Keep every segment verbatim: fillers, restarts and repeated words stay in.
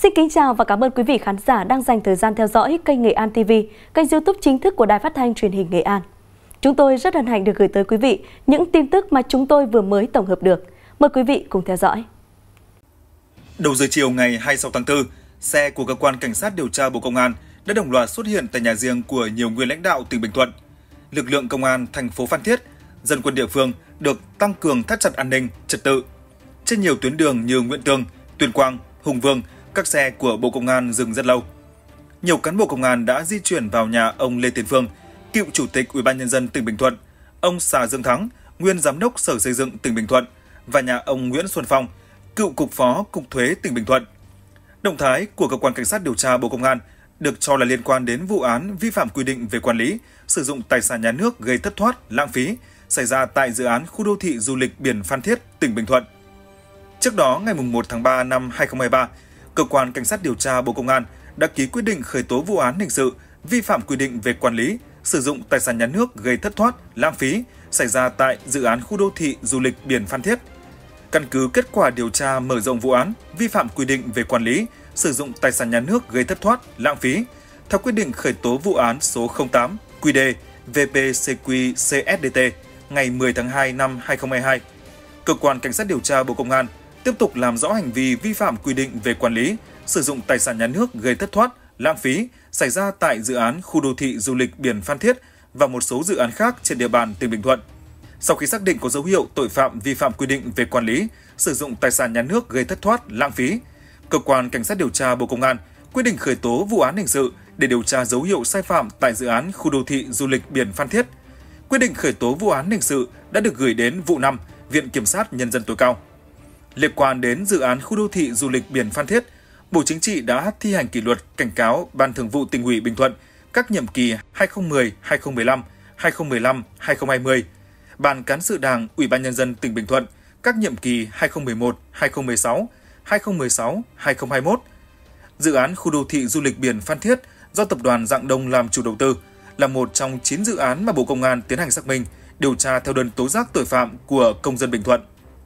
Xin kính chào và cảm ơn quý vị khán giả đang dành thời gian theo dõi kênh Nghệ An ti vi, kênh YouTube chính thức của Đài Phát thanh Truyền hình Nghệ An. Chúng tôi rất hân hạnh được gửi tới quý vị những tin tức mà chúng tôi vừa mới tổng hợp được. Mời quý vị cùng theo dõi. Đầu giờ chiều ngày hai mươi sáu tháng tư, xe của Cơ quan Cảnh sát điều tra Bộ Công an đã đồng loạt xuất hiện tại nhà riêng của nhiều nguyên lãnh đạo tỉnh Bình Thuận. Lực lượng công an thành phố Phan Thiết, dân quân địa phương được tăng cường thắt chặt an ninh, trật tự. Trên nhiều tuyến đường như Nguyễn Tương, Tuyên Quang, Hùng Vương, các xe của Bộ Công an dừng rất lâu. Nhiều cán bộ công an đã di chuyển vào nhà ông Lê Tiến Phương, cựu Chủ tịch Ủy ban nhân dân tỉnh Bình Thuận, ông Sà Dương Thắng, nguyên Giám đốc Sở Xây dựng tỉnh Bình Thuận và nhà ông Nguyễn Xuân Phong, cựu Cục Phó Cục Thuế tỉnh Bình Thuận. Động thái của Cơ quan Cảnh sát điều tra Bộ Công an được cho là liên quan đến vụ án vi phạm quy định về quản lý, sử dụng tài sản nhà nước gây thất thoát, lãng phí xảy ra tại dự án khu đô thị du lịch biển Phan Thiết, tỉnh Bình Thuận. Trước đó, ngày mùng một tháng ba năm hai nghìn không trăm hai mươi ba, Cơ quan Cảnh sát điều tra Bộ Công an đã ký quyết định khởi tố vụ án hình sự vi phạm quy định về quản lý, sử dụng tài sản nhà nước gây thất thoát, lãng phí xảy ra tại dự án khu đô thị du lịch biển Phan Thiết. Căn cứ kết quả điều tra mở rộng vụ án vi phạm quy định về quản lý, sử dụng tài sản nhà nước gây thất thoát, lãng phí, theo quyết định khởi tố vụ án số không tám Q D V P C Q C S D T ngày mười tháng hai năm hai nghìn không trăm hai mươi hai, Cơ quan Cảnh sát điều tra Bộ Công an tiếp tục làm rõ hành vi vi phạm quy định về quản lý, sử dụng tài sản nhà nước gây thất thoát, lãng phí xảy ra tại dự án khu đô thị du lịch biển Phan Thiết và một số dự án khác trên địa bàn tỉnh Bình Thuận. Sau khi xác định có dấu hiệu tội phạm vi phạm quy định về quản lý, sử dụng tài sản nhà nước gây thất thoát, lãng phí, Cơ quan Cảnh sát điều tra Bộ Công an quyết định khởi tố vụ án hình sự để điều tra dấu hiệu sai phạm tại dự án khu đô thị du lịch biển Phan Thiết. Quyết định khởi tố vụ án hình sự đã được gửi đến vụ năm Viện Kiểm sát Nhân dân tối cao. Liên quan đến dự án khu đô thị du lịch biển Phan Thiết, Bộ Chính trị đã thi hành kỷ luật cảnh cáo Ban Thường vụ Tỉnh ủy Bình Thuận các nhiệm kỳ hai nghìn không trăm mười, hai nghìn không trăm mười lăm, hai nghìn không trăm mười lăm, hai nghìn không trăm hai mươi, Ban Cán sự Đảng Ủy ban nhân dân tỉnh Bình Thuận các nhiệm kỳ hai nghìn không trăm mười một, hai nghìn không trăm mười sáu, hai nghìn không trăm mười sáu, hai nghìn không trăm hai mươi mốt. Dự án khu đô thị du lịch biển Phan Thiết do tập đoàn Rạng Đông làm chủ đầu tư là một trong chín dự án mà Bộ Công an tiến hành xác minh, điều tra theo đơn tố giác tội phạm của công dân Bình Thuận.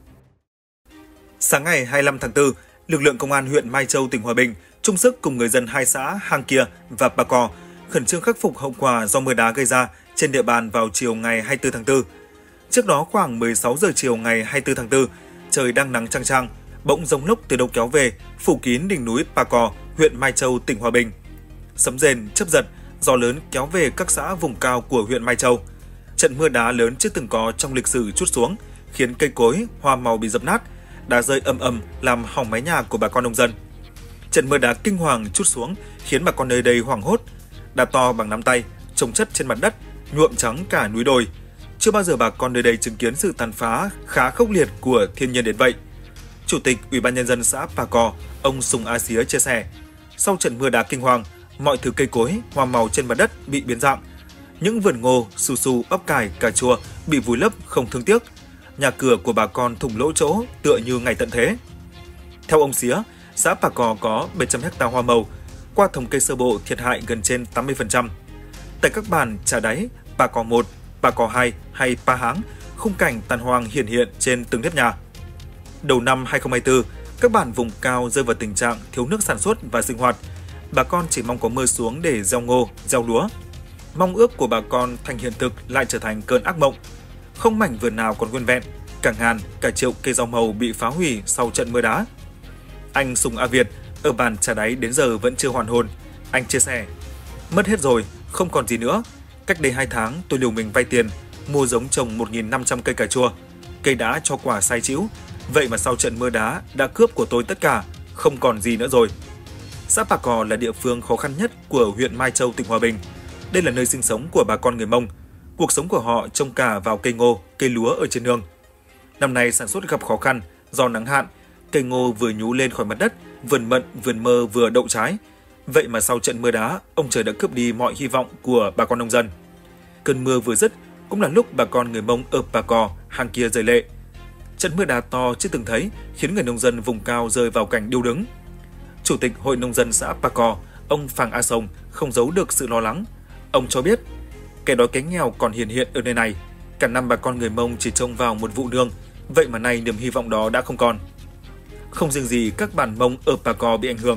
Sáng ngày hai mươi lăm tháng tư, lực lượng công an huyện Mai Châu, tỉnh Hòa Bình chung sức cùng người dân hai xã Hang Kia và Pa Co khẩn trương khắc phục hậu quả do mưa đá gây ra trên địa bàn vào chiều ngày hai mươi tư tháng tư. Trước đó khoảng mười sáu giờ chiều ngày hai mươi tư tháng tư, trời đang nắng chang chang, bỗng giông lốc từ đâu kéo về, phủ kín đỉnh núi Pa Co, huyện Mai Châu, tỉnh Hòa Bình. Sấm rền, chớp giật, gió lớn kéo về các xã vùng cao của huyện Mai Châu. Trận mưa đá lớn chưa từng có trong lịch sử trút xuống, khiến cây cối, hoa màu bị dập nát, đá rơi ầm ầm làm hỏng mái nhà của bà con nông dân. Trận mưa đá kinh hoàng trút xuống khiến bà con nơi đây hoảng hốt. Đá to bằng nắm tay, chồng chất trên mặt đất, nhuộm trắng cả núi đồi. Chưa bao giờ bà con nơi đây chứng kiến sự tàn phá khá khốc liệt của thiên nhiên đến vậy. Chủ tịch Ủy ban nhân dân xã Pa Co, ông Sùng A Xía chia sẻ, sau trận mưa đá kinh hoàng, mọi thứ cây cối, hoa màu trên mặt đất bị biến dạng. Những vườn ngô, su su, bắp cải, cà chua bị vùi lấp không thương tiếc. Nhà cửa của bà con thủng lỗ chỗ tựa như ngày tận thế. Theo ông Xía, xã Pa Co có bảy trăm héc ta hoa màu, qua thống kê sơ bộ thiệt hại gần trên tám mươi phần trăm. Tại các bản Trà Đáy, Pa Co một, Pa Co hai hay Pa Háng, khung cảnh tàn hoang hiển hiện trên từng nếp nhà. Đầu năm hai nghìn không trăm hai mươi tư, các bản vùng cao rơi vào tình trạng thiếu nước sản xuất và sinh hoạt. Bà con chỉ mong có mưa xuống để gieo ngô, gieo lúa. Mong ước của bà con thành hiện thực lại trở thành cơn ác mộng. Không mảnh vườn nào còn nguyên vẹn, cả ngàn, cả triệu cây rau màu bị phá hủy sau trận mưa đá. Anh Sùng A Việt ở bản Trà Đáy đến giờ vẫn chưa hoàn hồn. Anh chia sẻ, mất hết rồi, không còn gì nữa. Cách đây hai tháng tôi liều mình vay tiền, mua giống trồng một nghìn năm trăm cây cà chua. Cây đã cho quả sai chĩu, vậy mà sau trận mưa đá đã cướp của tôi tất cả, không còn gì nữa rồi. Xã Pa Co là địa phương khó khăn nhất của huyện Mai Châu, tỉnh Hòa Bình. Đây là nơi sinh sống của bà con người Mông. Cuộc sống của họ trông cả vào cây ngô, cây lúa ở trên nương. Năm nay sản xuất gặp khó khăn do nắng hạn, cây ngô vừa nhú lên khỏi mặt đất, vườn mận, vườn mơ vừa đậu trái. Vậy mà sau trận mưa đá, ông trời đã cướp đi mọi hy vọng của bà con nông dân. Cơn mưa vừa dứt cũng là lúc bà con người Mông ở Pa Co, Hang Kia rơi lệ. Trận mưa đá to chưa từng thấy khiến người nông dân vùng cao rơi vào cảnh điêu đứng. Chủ tịch Hội nông dân xã Pa Co, ông Phàng A Sông không giấu được sự lo lắng. Ông cho biết, cái đói cái nghèo còn hiện hiện ở nơi này. Cả năm bà con người Mông chỉ trông vào một vụ nương, vậy mà nay niềm hy vọng đó đã không còn. Không riêng gì các bản Mông ở Pa Co bị ảnh hưởng,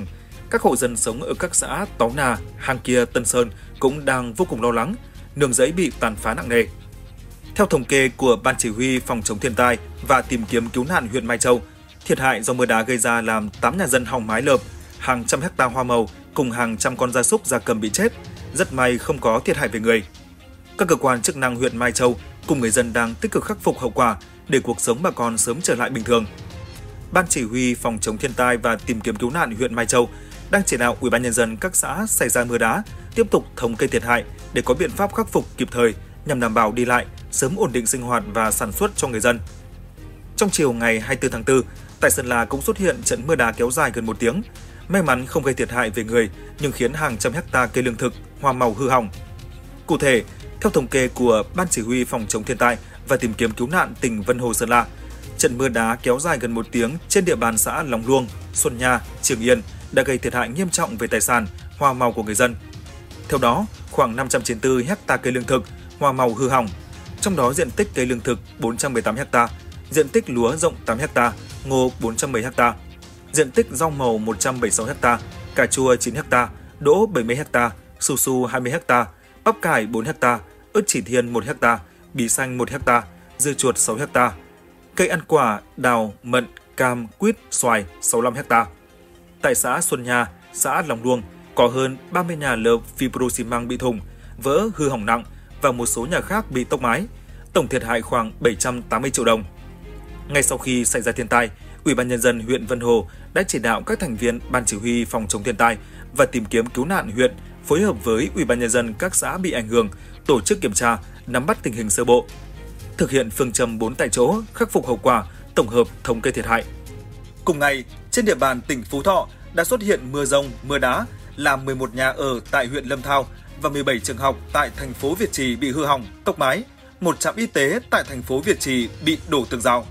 Các hộ dân sống ở các xã Tó Nà, Hang Kia, Tân Sơn cũng đang vô cùng lo lắng, nương rẫy bị tàn phá nặng nề. Theo thống kê của Ban Chỉ huy Phòng chống thiên tai và tìm kiếm cứu nạn huyện Mai Châu, thiệt hại do mưa đá gây ra làm tám nhà dân hỏng mái lợp, hàng trăm hecta hoa màu cùng hàng trăm con gia súc gia cầm bị chết. Rất may không có thiệt hại về người. Các cơ quan chức năng huyện Mai Châu cùng người dân đang tích cực khắc phục hậu quả để cuộc sống bà con sớm trở lại bình thường. Ban Chỉ huy Phòng chống thiên tai và tìm kiếm cứu nạn huyện Mai Châu đang chỉ đạo Ủy ban nhân dân các xã xảy ra mưa đá tiếp tục thống kê thiệt hại để có biện pháp khắc phục kịp thời nhằm đảm bảo đi lại, sớm ổn định sinh hoạt và sản xuất cho người dân. Trong chiều ngày hai mươi tư tháng tư, tại Sơn La cũng xuất hiện trận mưa đá kéo dài gần một tiếng. May mắn không gây thiệt hại về người nhưng khiến hàng trăm hecta cây lương thực, hoa màu hư hỏng. Cụ thể, theo thống kê của Ban Chỉ huy Phòng chống thiên tai và tìm kiếm cứu nạn tỉnh Vân Hồ Sơn La, trận mưa đá kéo dài gần một tiếng trên địa bàn xã Lòng Luông, Xuân Nha, Trường Yên đã gây thiệt hại nghiêm trọng về tài sản, hoa màu của người dân. Theo đó, khoảng năm trăm chín mươi tư hecta cây lương thực, hoa màu hư hỏng, trong đó diện tích cây lương thực bốn trăm mười tám hecta, diện tích lúa rộng tám hecta, ngô bốn trăm mười hecta, diện tích rau màu một trăm bảy mươi sáu hecta, cà chua chín hecta, đỗ bảy mươi hecta, su su hai mươi hecta, bắp cải bốn hecta, ớt chỉ thiên một hecta, bí xanh một hecta, dưa chuột sáu hecta, cây ăn quả đào, mận, cam, quýt, xoài sáu mươi lăm hecta. Tại xã Xuân Nha, xã Lòng Luông có hơn ba mươi nhà lợp fibro xi măng bị thủng, vỡ, hư hỏng nặng và một số nhà khác bị tốc mái, tổng thiệt hại khoảng bảy trăm tám mươi triệu đồng. Ngay sau khi xảy ra thiên tai, Ủy ban nhân dân huyện Vân Hồ đã chỉ đạo các thành viên Ban Chỉ huy Phòng chống thiên tai và tìm kiếm cứu nạn huyện phối hợp với Ủy ban nhân dân các xã bị ảnh hưởng tổ chức kiểm tra, nắm bắt tình hình sơ bộ, thực hiện phương châm bốn tại chỗ, khắc phục hậu quả, tổng hợp thống kê thiệt hại. Cùng ngày, trên địa bàn tỉnh Phú Thọ đã xuất hiện mưa rông, mưa đá, làm mười một nhà ở tại huyện Lâm Thao và mười bảy trường học tại thành phố Việt Trì bị hư hỏng, tốc mái, một trạm y tế tại thành phố Việt Trì bị đổ tường rào.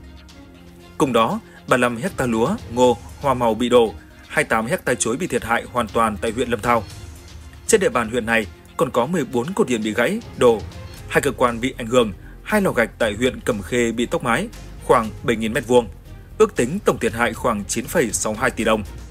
Cùng đó, ba mươi lăm hecta lúa, ngô, hoa màu bị đổ, hai mươi tám hecta chuối bị thiệt hại hoàn toàn tại huyện Lâm Thao. Trên địa bàn huyện này còn có mười bốn cột điện bị gãy, đổ, hai cơ quan bị ảnh hưởng, hai lò gạch tại huyện Cẩm Khê bị tốc mái, khoảng bảy nghìn mét vuông. Ước tính tổng thiệt hại khoảng chín phẩy sáu mươi hai tỷ đồng.